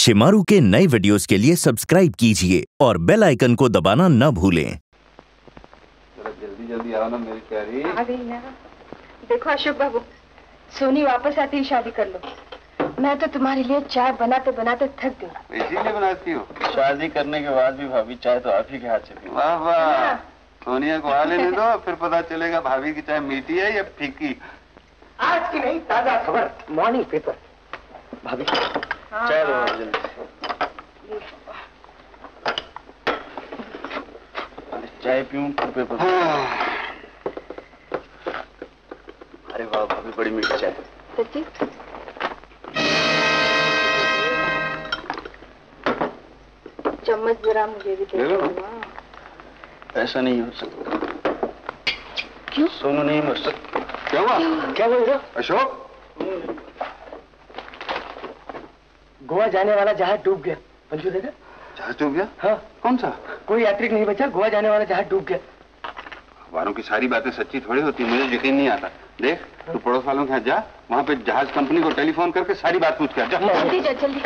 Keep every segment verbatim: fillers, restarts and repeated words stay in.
शिमारू के नए वीडियोस के लिए सब्सक्राइब कीजिए और बेल आइकन को दबाना न भूलें। जल्दी जल्दी आओ ना मेरी प्यारी। आ गई ना। देखो अशोक बाबू, सोनी वापस आती ही शादी कर लो। मैं तो तुम्हारे लिए चाय बनाते बनाते थक गई। इसीलिए बनाती हो? शादी करने के बाद भी भाभी चाय तो आप ही के हाथ से पी। वाह वाह, सोनिया को आ लेने दो, फिर पता चलेगा भाभी की चाय मीठी है या फीकी। आज की नहीं ताजा खबर, मॉर्निंग पेपर। भाभी चाय दो जल्दी। चाय पीऊं फिर पेपर। अरे वाह भाभी, बड़ी मीठी चाय। सच्ची? चम्मच जरा मुझे भी दे दो। ऐसा नहीं हो सकता। क्यों? सोनू नहीं मर सकता। क्या हुआ? क्या बोल रहे हो? अशोक, गोवा जाने वाला जहाज डूब गया। मंजू देखा? जहाज डूब गया? हाँ। कौन सा? कोई यात्री नहीं बचा, गोवा जाने वाला जहाज डूब गया। अखबारों की सारी बातें सच्ची थोड़ी होती, मुझे यकीन नहीं आता। देख, तू पड़ोस वालों के यहाँ जा, वहाँ पे जहाज कंपनी को टेलीफोन करके सारी बात पूछ कर जा। जल्दी जा, जल्दी।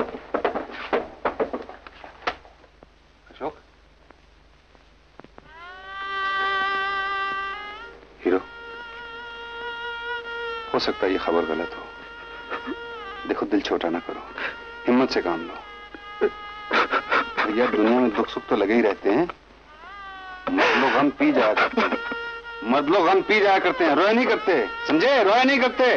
अशोक, हीरो, हो सकता है ये खबर गलत हो। देखो, दिल छोटा ना करो, हिम्मत से काम लो। भैया, दुनिया में दुख सुख तो लगे ही रहते हैं। मर्द लोग गम पी जाया करते हैं, मर्द लोग गम पी जाया करते हैं, रोया नहीं करते। समझे? रोया नहीं करते।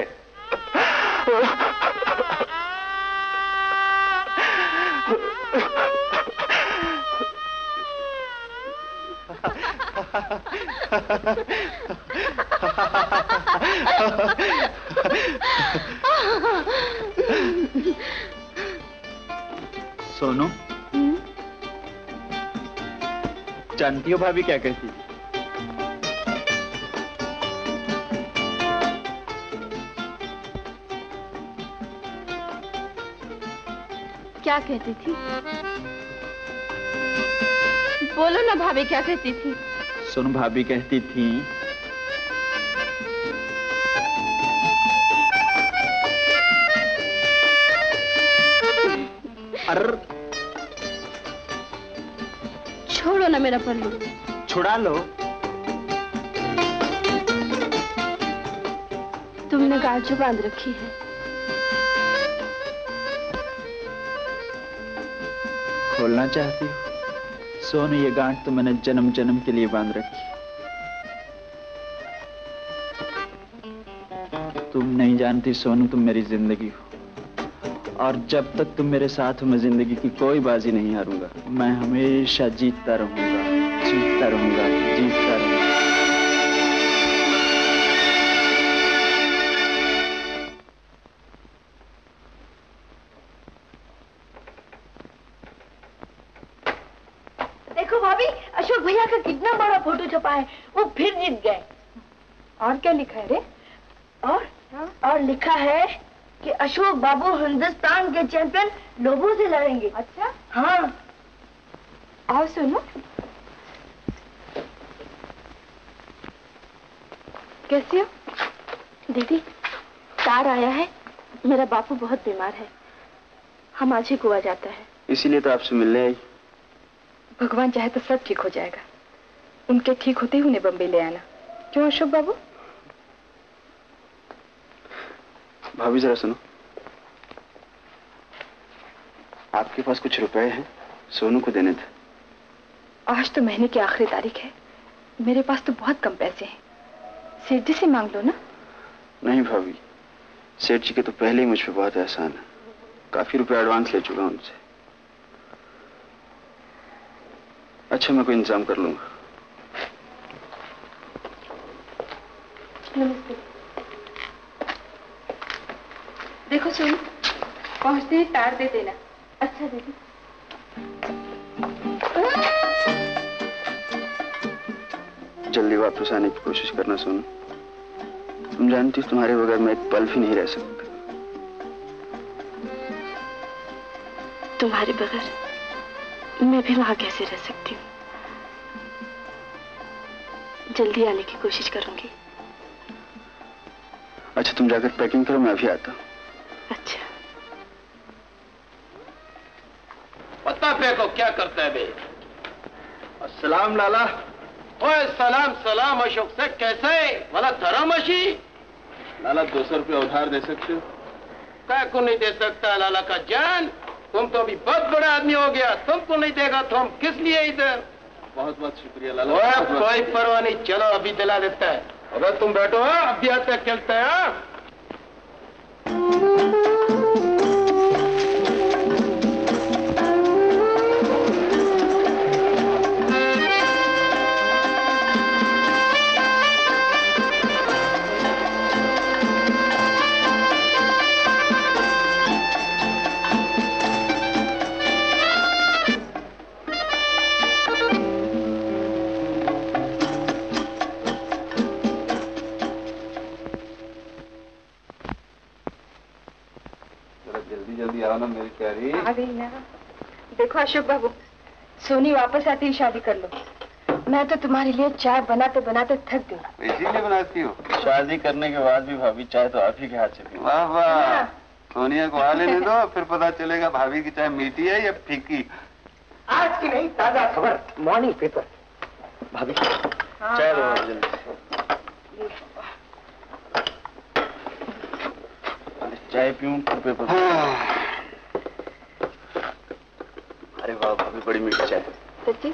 सोनू, जानती हो भाभी क्या कहती? क्या कहती थी? बोलो ना भाभी, क्या कहती थी? सोनू, भाभी कहती थी अर छोड़ो ना मेरा पल्लू। छुड़ा लो। तुमने गांठ जो बांध रखी है। खोलना चाहती हो? सोनू, ये गांठ तो मैंने जन्म जन्म के लिए बांध रखी। तुम नहीं जानती सोनू, तुम मेरी जिंदगी हो, और जब तक तुम मेरे साथ हो मैं जिंदगी की कोई बाजी नहीं हारूंगा। मैं हमेशा जीतता रहूंगा, जीतता रहूंगा, जीतता रहूंगा। देखो भाभी, अशोक भैया का कितना बड़ा फोटो छपा है, वो फिर जीत गए। और क्या लिखा है रे? और हाँ? और लिखा है कि अशोक बाबू हिंदुस्तान के चैंपियन लोगों से लड़ेंगे। अच्छा? हाँ। और सुनो, कैसी हो? दीदी, तार आया है, मेरा बापू बहुत बीमार है, हम आज ही गोवा जाता है। इसीलिए तो आपसे मिलने आई। भगवान चाहे तो सब ठीक हो जाएगा। उनके ठीक होते ही उन्हें बम्बई ले आना। क्यों अशोक बाबू? भाभी जरा सुनो, आपके पास कुछ रुपए हैं? सोनू को देने थे। आज तो महीने की आखिरी तारीख है, मेरे पास तो बहुत कम पैसे हैं। सेठ जी से मांग लो ना। नहीं भाभी, सेठ जी के तो पहले ही मुझ पे बहुत एहसान है। काफी रुपए एडवांस ले चुका हूं उनसे। अच्छा, मैं कोई इंतजाम कर लूंगा। नमस्ते। देखो सोनू, पहुंचते ही तार दे देना। अच्छा दीदी। जल्दी वापस आने की कोशिश करना सोनू। तुम जानती हो, तुम्हारे बगैर मैं एक पल भी नहीं रह सकता। तुम्हारे बगैर मैं भी वहां कैसे रह सकती हूँ? जल्दी आने की कोशिश करूंगी। अच्छा, तुम जाकर पैकिंग करो, मैं अभी आता हूँ। अच्छा। जूता फेंको, क्या करता है बे? सलाम लाला। ओए सलाम सलाम अशोक से, कैसे वाला धर्म अशी? लाला दो सौ रुपया उधार दे सकते हो? क्या को नहीं दे सकता लाला का जान? तुम तो अभी बहुत बड़ा आदमी हो गया, तुमको नहीं देगा तो हम किस लिए इधर? बहुत बहुत शुक्रिया लाला। ओए कोई परवाह नहीं, चलो अभी दिला देता है। अगर तुम बैठो अभी हाथ तक खेलता है। ना मेरी प्यारी। आ गई ना। देखो अशोक बाबू, सोनी वापस आती ही शादी कर लो। मैं तो तुम्हारे लिए चाय बनाते बनाते थक गई। इसीलिए बनाती हो? शादी करने के बाद भी भाभी चाय तो आप ही के हाथ से पी। वाह वाह, सोनिया को आ लेने दो, फिर पता चलेगा भाभी की चाय मीठी है या फीकी। आज की नहीं ताजा खबर, मॉर्निंग पेपर। भाभी चाय दो जल्दी। चाय पीऊं पेपर? अरे वाह भाभी, बड़ी मीठी चाय। सच्ची?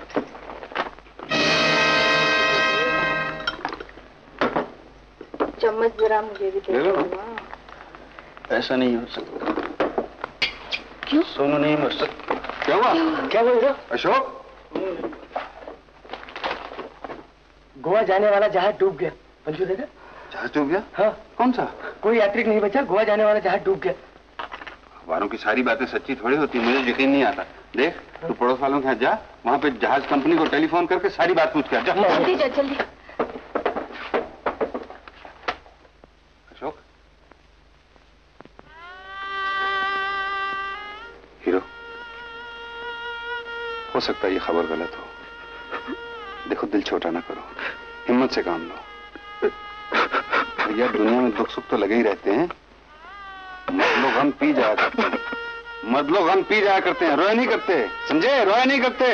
चम्मच जरा मुझे भी दे दो। ऐसा नहीं हो सकता। क्यों? सोनू नहीं मर सकता। क्या हुआ? क्या बोल रहे हो? अशोक, गोवा जाने वाला जहाज डूब गया। मंजू देखा? जहाज डूब गया? हाँ। कौन सा? कोई यात्री नहीं बचा, गोवा जाने वाला जहाज डूब गया। अखबारों की सारी बातें सच्ची थोड़ी होती, मुझे यकीन नहीं आता। देख, तू पड़ोस वालों के यहाँ जा, वहाँ पे जहाज कंपनी को टेलीफोन करके सारी बात पूछ कर जा। जल्दी जा, जल्दी। अशोक, हीरो, हो सकता है ये खबर गलत हो। देखो, दिल छोटा ना करो, हिम्मत से काम लो। भैया, दुनिया में दुख सुख तो लगे ही रहते हैं। मर्द लोग हम पी जाया करते हैं, मर्द लोग हम पी जाया करते हैं, रोया नहीं करते, समझे? रोया नहीं करते।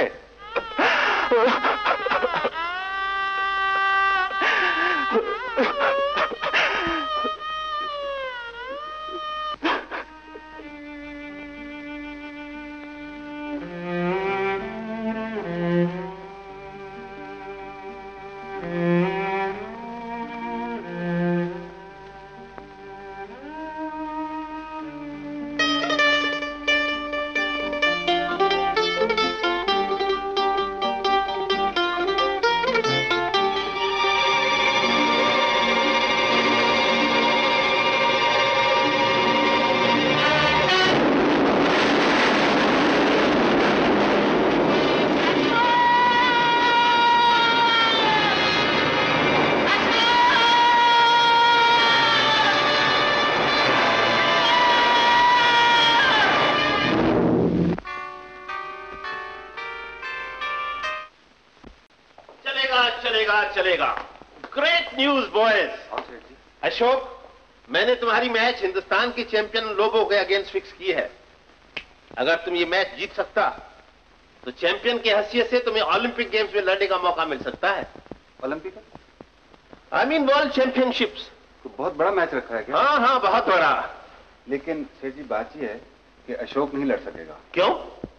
अशोक, मैंने तुम्हारी मैच हिंदुस्तान के चैंपियन लोबो के अगेंस्ट फिक्स की है। अगर तुम ये मैच जीत सकता तो चैंपियन की हैसियत से तुम्हें ओलंपिक गेम्स में लड़ने का मौका मिल सकता है। Olympic? I mean world championships. तो बहुत बड़ा मैच रखा है क्या? हाँ हाँ, बहुत बड़ा। लेकिन सेठ जी, बात यह है कि अशोक नहीं लड़ सकेगा। क्यों?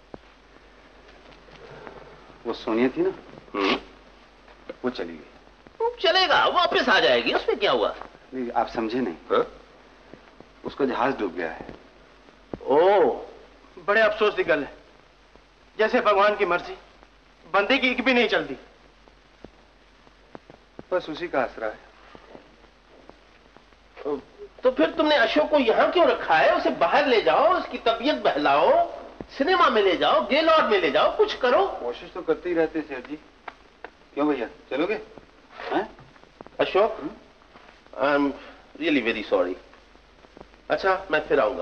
वो सोनिया थी ना, हम्म, वो चली गई। वो चलेगा, वापस आ जाएगी, उसमें क्या हुआ? नहीं, आप समझे नहीं। हा? उसका जहाज डूब गया है। ओह, बड़े अफसोस की गल है। जैसे भगवान की मर्जी, बंदे की एक भी नहीं चलती। बस उसी का आसरा है। तो फिर तुमने अशोक को यहाँ क्यों रखा है? उसे बाहर ले जाओ, उसकी तबीयत बहलाओ, सिनेमा में ले जाओ, गेलॉर्ड में ले जाओ, कुछ करो। कोशिश तो करते ही रहते सेठ जी। क्यों भैया, चलोगे? हैं? Ashok, I am really very sorry. अच्छा, मैं फिर आऊंगा।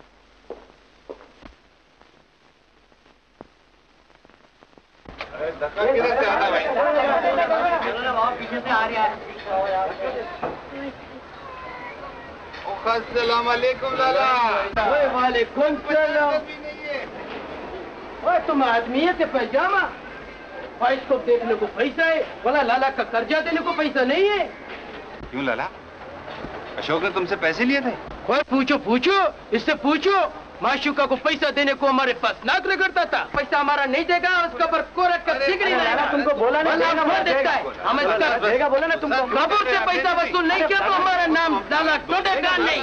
पीछे से आ रहा है। अस्सलाम वालेकुम लाला। वालेकुम सलाम। ओए, तुम तुम आदमी है कि पैजामा? बाइस्कोप देखने को पैसा है, बोला लाला का कर्जा देने को पैसा नहीं है। क्यों लाला, अशोक ने तुमसे पैसे लिए थे? कोई पूछो पूछो, इससे पूछो। माशुका को पैसा देने को हमारे पास नाक रगड़ता था, पैसा हमारा नहीं देगा, उसका पर कोरट का सिगरी नहीं। तुमको बोला नहीं देता है, हम इसका देगा बोला ना तुमको। बाबू से पैसा वसूल नहीं किया तो हमारा नाम लाला टोटेगा नहीं।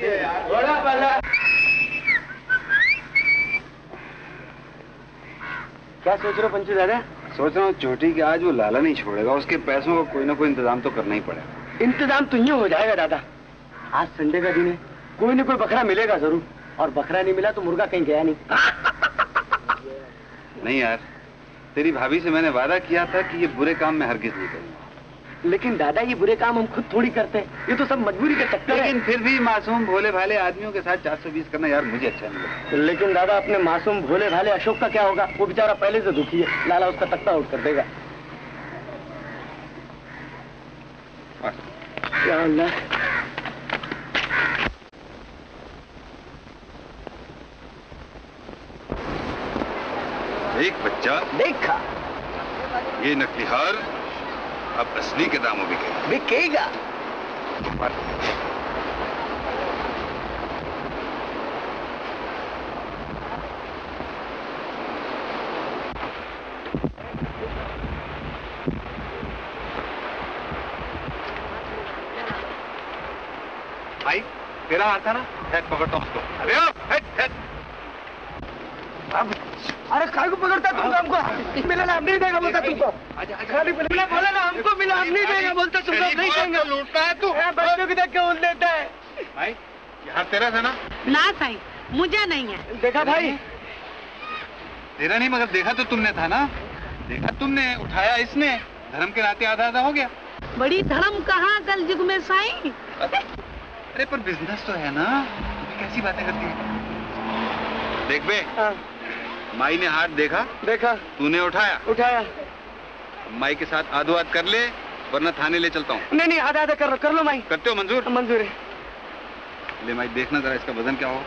क्या सोच रहे हो पंचू दादा? सोच रहा हूँ चोटी कि आज वो लाला नहीं छोड़ेगा, उसके पैसों का कोई ना कोई इंतजाम तो करना ही पड़ेगा। इंतजाम तो यूँ हो जाएगा दादा, आज संडे का दिन है, कोई न कोई बकरा मिलेगा जरूर, और बकरा नहीं मिला तो मुर्गा कहीं गया नहीं। नहीं यार, तेरी भाभी से मैंने वादा किया था कि ये बुरे काम में हरगिज नहीं करूंगा। लेकिन दादा ये बुरे काम हम खुद थोड़ी करते हैं, ये तो सब मजबूरी का चक्कर है। लेकिन फिर भी मासूम भोले भाले आदमियों के साथ चार सौ बीस करना यार मुझे अच्छा नहीं लगता। लेकिन दादा अपने मासूम भोले भाले अशोक का क्या होगा? वो बेचारा पहले से दुखी है, लाला उसका तख्ता आउट कर देगा। क्या अल्लाह। एक बच्चा देखा, ये नकली हार अब असली के दामों बिकेगा। बिकेगा। भाई तेरा हाथ था ना, पकड़ता हूँ उसको। अरे हेट, हेट। अरे काय को पकड़ता तुमको? हमको मिला ना, हम नहीं देगा बोलता तुमको। खाली मिला बोला ना, हमको मिला, हम नहीं देगा बोलता तुमको। नहीं देंगे। लूटता है तू, बच्चों की देख के उन देता है। भाई यहाँ तेरा था ना? ना साईं, मुझे नहीं है। देखा भाई? तेरा नहीं मगर देखा तो तुमने था ना? देखा तुमने, उठाया इसने, धर्म के नाते आधा आधा हो गया। बड़ी धर्म कहाँ कल युग में साईं? अरे पर बिजनेस तो है ना, कैसी बातें करती है? देख बे, माई ने हाथ देखा, देखा, तूने उठाया, उठाया। माई के साथ आधो हाथ कर ले, वरना थाने ले चलता हूँ। नहीं नहीं, आधा आधा कर लो, कर लो माई। करते हो मंजूर? मंजूर है। ले माई, देखना जरा इसका वजन क्या हो।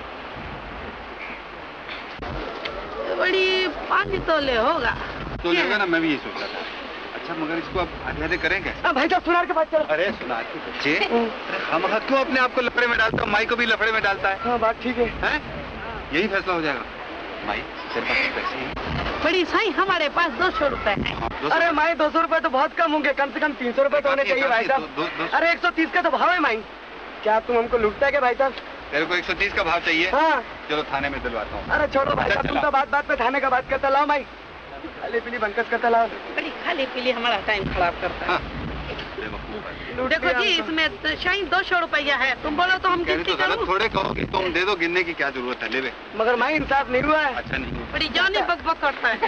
बड़ी पाँच तोले होगा। तो लेगा ना, मैं भी यही सोच रहा था। अच्छा मगर इसको अब आधे आधे करें कैसे? भाई साहब सुनार के पास चलो। अरे सुनार के बच्चे, हम क्यों अपने आप को लफड़े में डालता हूँ, माई को भी लफड़े में डालता है। हाँ बात ठीक है। हैं? यही फैसला हो जाएगा। माई तेरे पास पैसे हैं? बड़ी साईं हमारे पास दो सौ रुपए है। अरे माई दो सौ रुपए तो बहुत कम होंगे, कम से कम तीन सौ रुपए तो होने चाहिए भाई साहब। अरे एक सौ तीस का तो भाव है माई। क्या तुम हमको लूटता है क्या भाई साहब? तेरे को एक सौ तीस का भाव चाहिए? हाँ। चलो थाने में दिलवाता हूँ। अरे छोड़ो भाई साहब, तुम तो बात बात पे थाने का बात करता। लाओ माई, खाली पीली बंकस करता लाओ। बड़ी खाली पीली हमारा टाइम खराब करता है। देखो जी, इसमें तो शायद दो सौ रुपया है, तुम बोलो तो हम गिनती तो करूं? थोड़े कहोगे, तुम दे दो, गिनने की क्या जरूरत है, ले ले। मगर माई इंसाफ नहीं हुआ है। अच्छा नहीं हुआ। बड़ी जानी बकबक करता है।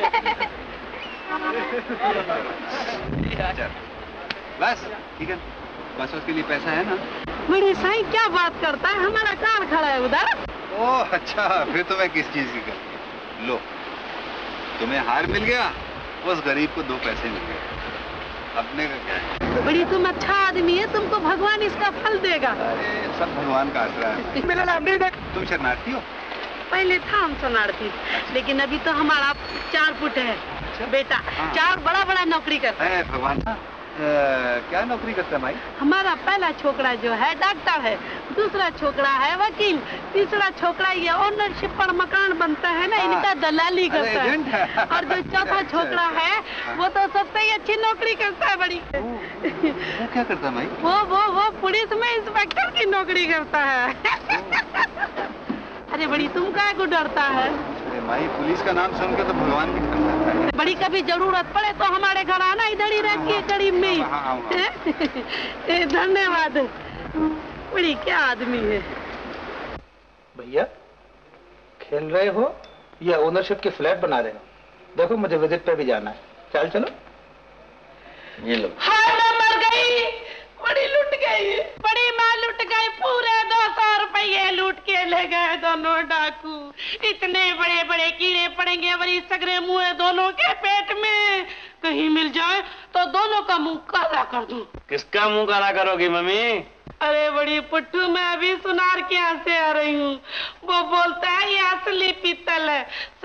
बस ठीक है, बस उसके लिए पैसा है ना? बड़ी साईं क्या बात करता है, हमारा कार खड़ा है उधर। ओह अच्छा, फिर तुम्हें किस चीज की करती है? लो, तुम्हें हार मिल गया, उस गरीब को दो पैसे मिल गए, अपने का क्या है? बड़ी तुम अच्छा आदमी है, तुमको भगवान इसका फल देगा। अरे सब भगवान का आसरा है। मेरा नाम नहीं देख। तुम शरणार्थी हो? पहले था हम शरणार्थी, लेकिन अभी तो हमारा चार फुट है बेटा। हाँ। चार बड़ा बड़ा नौकरी करता है। भगवान आ, क्या नौकरी करता है भाई? हमारा पहला छोकरा जो है डॉक्टर है, दूसरा छोकरा है वकील, तीसरा छोकरा ये ओनरशिप पर मकान बनता है ना, इनका दलाली करता है, और जो चौथा छोकरा है वो तो सबसे ही अच्छी नौकरी करता है। बड़ी वो क्या करता है भाई? वो वो वो पुलिस में इंस्पेक्टर की नौकरी करता है। अरे बड़ी तुम क्या को डरता है? अरे भाई, पुलिस का नाम सुन के तो भगवान भी डर जाता है। बड़ी कभी जरूरत पड़े तो हमारे घर आना, इधर ही रहती है करीब में ही। धन्यवाद। बड़ी क्या आदमी है। भैया खेल रहे हो या ओनरशिप के फ्लैट बना रहे हो? देखो मुझे विजिट पे भी जाना है, चल चलो। ये लो। हाय मैं मर गई, बड़ी लुट गई, बड़ी माँ लुट गई, पूरे दो सौ रुपये लूट के ले गए दोनों डाकू। इतने बड़े बड़े कीड़े पड़ेंगे बड़ी सगरे मुँह दोनों के पेट में, कहीं मिल जाए तो दोनों का मुंह काला कर दूं। किसका मुंह काला करोगी मम्मी? अरे बड़ी पुट्टू, मैं अभी सुनार के यहाँ से आ रही हूँ। वो बोलता है ये असली पीतल है,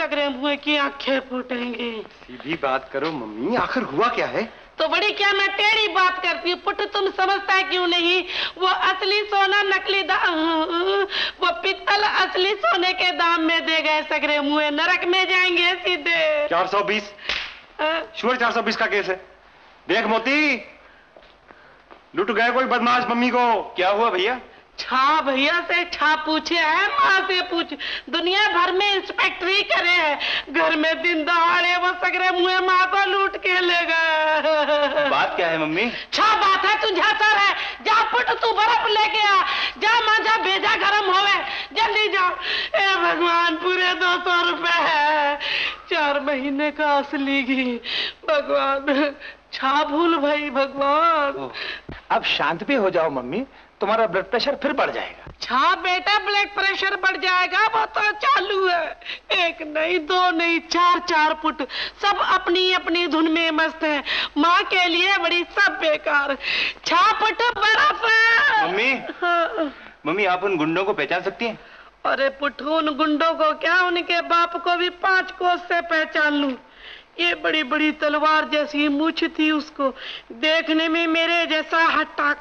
सगरे मुंह की आंखें फूटेंगी। सीधी बात करो मम्मी, आखिर हुआ क्या है? तो बड़ी क्या मैं टेढ़ी बात करती हूँ पुट, तुम समझता है क्यों नहीं? वो असली सोना नकली दाम, वो पित्तल असली सोने के दाम में दे गए सगरे मुँह, नरक में जाएंगे सीधे। चार सौ बीस शुगर चार सौ बीस का केस है। देख मोती, लुट गए कोई बदमाश मम्मी को। क्या हुआ भैया? छा भैया से छा पूछे है, माँ से पूछ। दुनिया भर में इंस्पेक्टरी करे है, घर में दिन दहाड़े वो सगरे मुँह माँ को लूट के ले गए। बात क्या है मम्मी? छा बात है, तू झांसर है। जा पुट तू बर्फ लेके आ, जा माँ जा, भेजा गरम होवे, जल्दी जा। ए भगवान, पूरे दो सौ रुपए है, चार महीने का असली घी। भगवान छा भूल भाई भगवान। अब शांत भी हो जाओ मम्मी, तुम्हारा ब्लड प्रेशर फिर बढ़ जाएगा। छा बेटा ब्लड प्रेशर बढ़ जाएगा, वो तो चालू है। एक नहीं, दो नहीं, चार चार फुट, सब अपनी अपनी धुन में मस्त है। माँ के लिए बड़ी सब बेकार। छा फुट बर्फ। मम्मी हाँ। मम्मी, आप उन गुंडों को पहचान सकती हैं? अरे पुट्ठू, उन गुंडों को क्या, उनके बाप को भी पांच कोस से पहचान लूं। ये बड़ी बड़ी तलवार जैसी मूछ थी उसको, देखने में मेरे जैसा हट्टा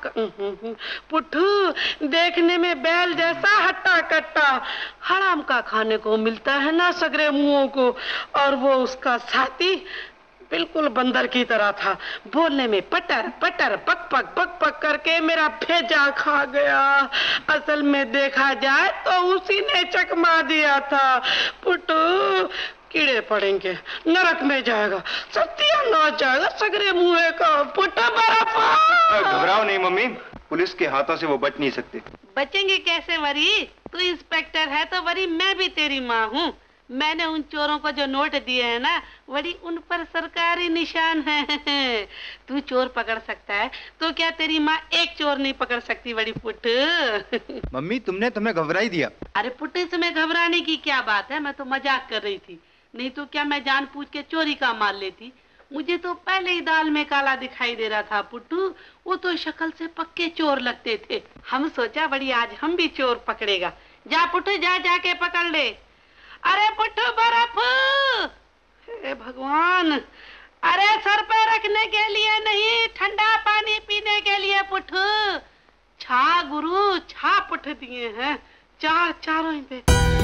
पुट्ठू, देखने में बैल जैसा हट्टा कट्टा। हराम का खाने को मिलता है ना सगरे मुंहों को। और वो उसका साथी बिल्कुल बंदर की तरह था, बोलने में पटर पटर पक पक पक पक करके मेरा भेजा खा गया। असल में देखा जाए तो उसी ने चकमा दिया था। पुट्टू कीड़े पड़ेंगे, नरक में जाएगा, सत्यानाश जाएगा सगरे मुँह का। पुट्टू बर्फ। घबराओ नहीं मम्मी, पुलिस के हाथों से वो बच नहीं सकते। बचेंगे कैसे वरी? तू इंस्पेक्टर है तो वरी मैं भी तेरी माँ हूँ। मैंने उन चोरों को जो नोट दिए हैं ना, वही उन पर सरकारी निशान है। तू चोर पकड़ सकता है तो क्या तेरी माँ एक चोर नहीं पकड़ सकती? बड़ी पुट। मम्मी तुमने तुम्हें घबरा ही दिया। अरे पुट, इसमें घबराने की क्या बात है, मैं तो मजाक कर रही थी। नहीं तो क्या मैं जान पूछ के चोरी का माल लेती? मुझे तो पहले ही दाल में काला दिखाई दे रहा था पुट्टू, वो तो शक्ल से पक्के चोर लगते थे। हम सोचा बड़ी आज हम भी चोर पकड़ेगा। जा पुट्टू, जा जाके पकड़ ले। अरे पुट्टू बर्फ। हे भगवान, अरे सर पे रखने के लिए नहीं, ठंडा पानी पीने के लिए पुट्टू। छा गुरु, छा पुट्टू दिए हैं, चार चारों पे।